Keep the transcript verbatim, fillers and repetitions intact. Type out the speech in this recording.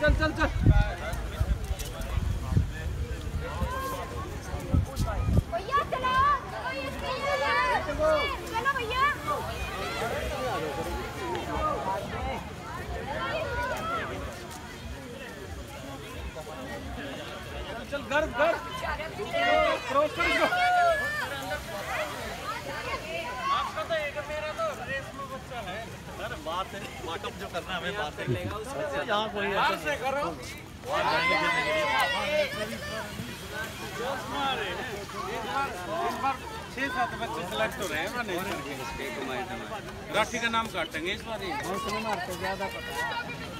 चल चल चल भैया चलो चलो भैया चल घर घर क्रॉस कर दो। आपका तो एक मेरा तो रेस में बच्चा है सर। बात है वाकअप जो करना हमें बात है यहाँ कोई ऐसा से करो छह सात बच्चे सिलेक्ट हो रहे हैं राठी का नाम काटेंगे इस बार। ज्यादा पता है